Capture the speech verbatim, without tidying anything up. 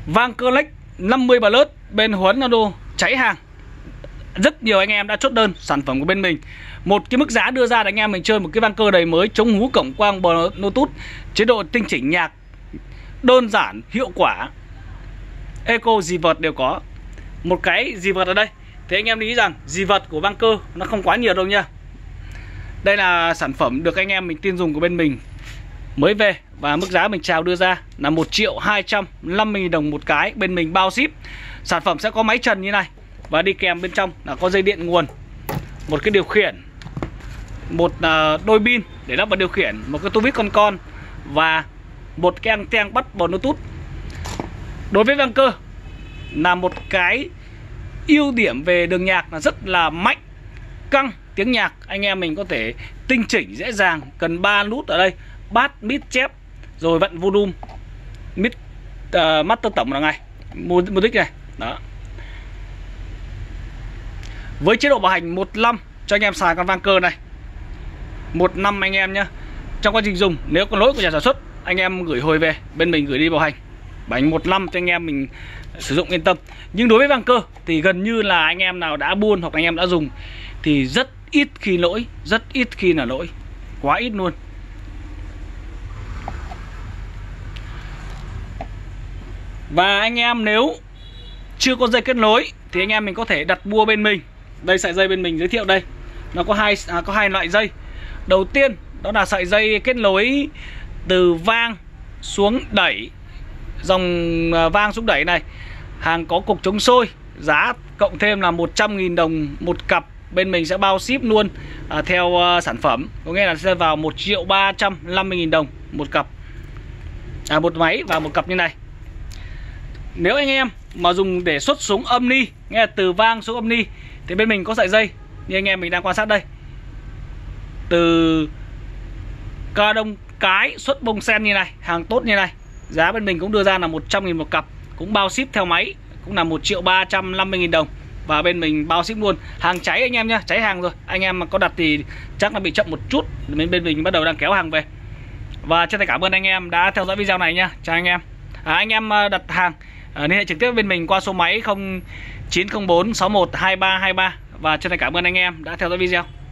Vang Cơ Lách năm mươi Plus bên Huấn Ronaldo cháy hàng. Rất nhiều anh em đã chốt đơn sản phẩm của bên mình. Một cái mức giá đưa ra để anh em mình chơi một cái vang cơ đầy mới, chống hú cổng quang Bluetooth, chế độ tinh chỉnh nhạc đơn giản, hiệu quả, eco dì vật đều có. Một cái dì vật ở đây thì anh em nghĩ rằng dì vật của vang cơ nó không quá nhiều đâu nha. Đây là sản phẩm được anh em mình tin dùng của bên mình mới về, và mức giá mình chào đưa ra là một triệu hai trăm năm mươi nghìn đồng một cái, bên mình bao ship. Sản phẩm sẽ có máy trần như này, và đi kèm bên trong là có dây điện nguồn, một cái điều khiển, một uh, đôi pin để lắp vào điều khiển, một cái tu vít con con, và một cái anten bắt Bluetooth. Đối với vang cơ là một cái ưu điểm về đường nhạc là rất là mạnh, căng tiếng nhạc, anh em mình có thể tinh chỉnh dễ dàng. Cần ba nút ở đây, bass, mid, chép, rồi vận volume, mid, uh, master tổng là ngay, music này đó. Với chế độ bảo hành một năm cho anh em xài con vang cơ này, một năm anh em nhé. Trong quá trình dùng nếu có lỗi của nhà sản xuất, anh em gửi hồi về, bên mình gửi đi bảo hành bảo hành một năm cho anh em mình sử dụng yên tâm. Nhưng đối với vang cơ thì gần như là anh em nào đã buôn hoặc anh em đã dùng thì rất ít khi lỗi, rất ít khi là lỗi, quá ít luôn. Và anh em nếu chưa có dây kết nối thì anh em mình có thể đặt mua bên mình. Đây sợi dây bên mình giới thiệu đây, nó có hai à, có hai loại dây. Đầu tiên đó là sợi dây kết nối từ vang xuống đẩy, dòng vang xuống đẩy này, hàng có cục chống sôi, giá cộng thêm là một trăm nghìn đồng một cặp, bên mình sẽ bao ship luôn à, theo uh, sản phẩm, có nghĩa là sẽ vào một triệu ba trăm năm mươi nghìn đồng một cặp, à, một máy và một cặp như này. Nếu anh em mà dùng để xuất xuống âm ni, nghe từ vang xuống âm ni, thì bên mình có sợi dây như anh em mình đang quan sát đây, từ ca đông cái xuất bông sen như này, hàng tốt như này, giá bên mình cũng đưa ra là một trăm nghìn một cặp, cũng bao ship theo máy, cũng là một triệu ba trăm năm mươi nghìn đồng, và bên mình bao ship luôn. Hàng cháy anh em nhá, cháy hàng rồi, anh em mà có đặt thì chắc là bị chậm một chút, bên bên mình bắt đầu đang kéo hàng về. Và chân thành cảm ơn anh em đã theo dõi video này nha. Chào anh em. À, anh em đặt hàng à, liên hệ trực tiếp với bên mình qua số máy không chín không bốn sáu một hai ba hai ba. Và chân thành cảm ơn anh em đã theo dõi video.